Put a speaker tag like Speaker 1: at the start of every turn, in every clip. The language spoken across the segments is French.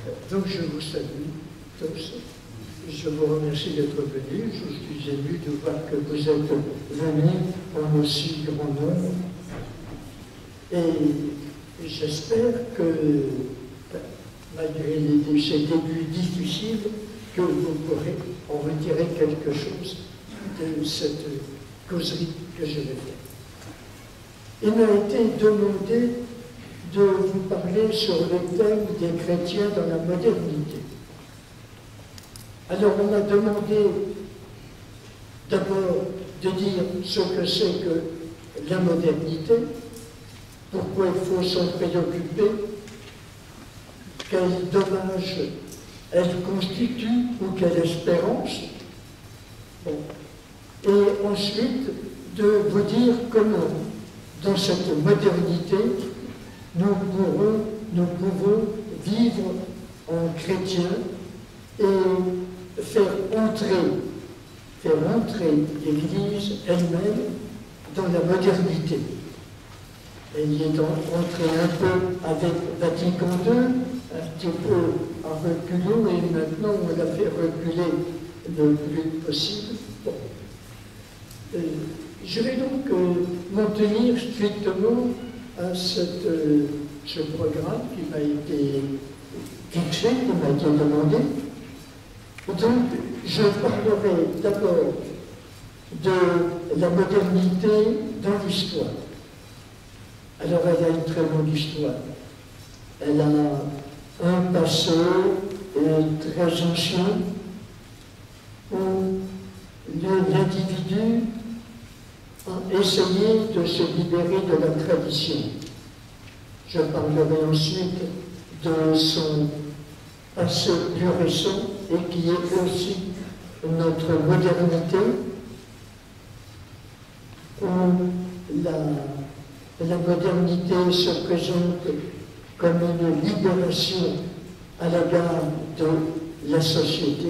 Speaker 1: Donc je vous salue tous. Je vous remercie d'être venus. Je suis ému de voir que vous êtes venus en aussi grand nombre. Et j'espère que, malgré ces débuts difficiles, que vous pourrez en retirer quelque chose de cette causerie que je vais faire. Il m'a été demandé de vous parler sur le thème des chrétiens dans la modernité. Alors on m'a demandé d'abord de dire ce que c'est que la modernité, pourquoi il faut s'en préoccuper, quel dommage elle constitue ou quelle espérance. Bon. Et ensuite de vous dire comment, dans cette modernité, nous pouvons vivre en chrétien et faire entrer l'Église elle-même dans la modernité. Elle y est entrée un peu avec Vatican II, un petit peu en reculant, et maintenant on l'a fait reculer le plus possible. Bon. Je vais donc m'en tenir strictement à ce programme qui m'a été fixé, qui m'a été demandé. Donc, je parlerai d'abord de la modernité dans l'histoire. Alors, elle a une très longue histoire. Elle a un passé très ancien où l'individu a essayé de se libérer de la tradition. Je parlerai ensuite de son passé plus récent et qui est aussi notre modernité, où la modernité se présente comme une libération à l'égard de la société.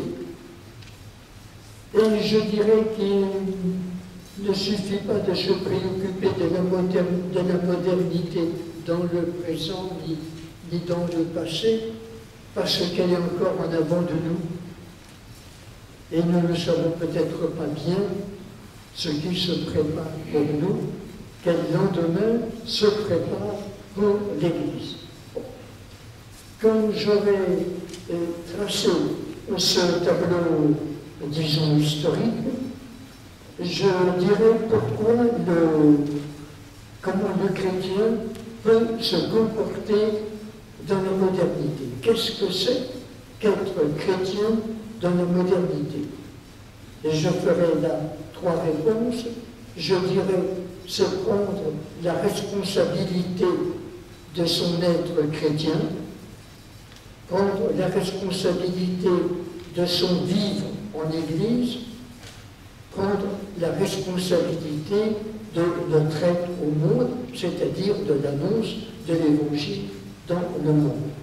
Speaker 1: Et je dirais qu'il ne suffit pas de se préoccuper de la modernité dans le présent ni dans le passé, parce qu'elle est encore en avant de nous. Et nous ne savons peut-être pas bien ce qui se prépare pour nous, quel lendemain se prépare pour l'Église. Quand j'aurai tracé ce tableau, disons, historique, je dirais comment le chrétien peut se comporter dans la modernité. Qu'est-ce que c'est qu'être chrétien dans la modernité? Et je ferai là 3 réponses. Je dirais, c'est prendre la responsabilité de son être chrétien, prendre la responsabilité de son vivre en Église, prendre la responsabilité de notre être au monde, c'est-à-dire de l'annonce de l'Évangile dans le monde.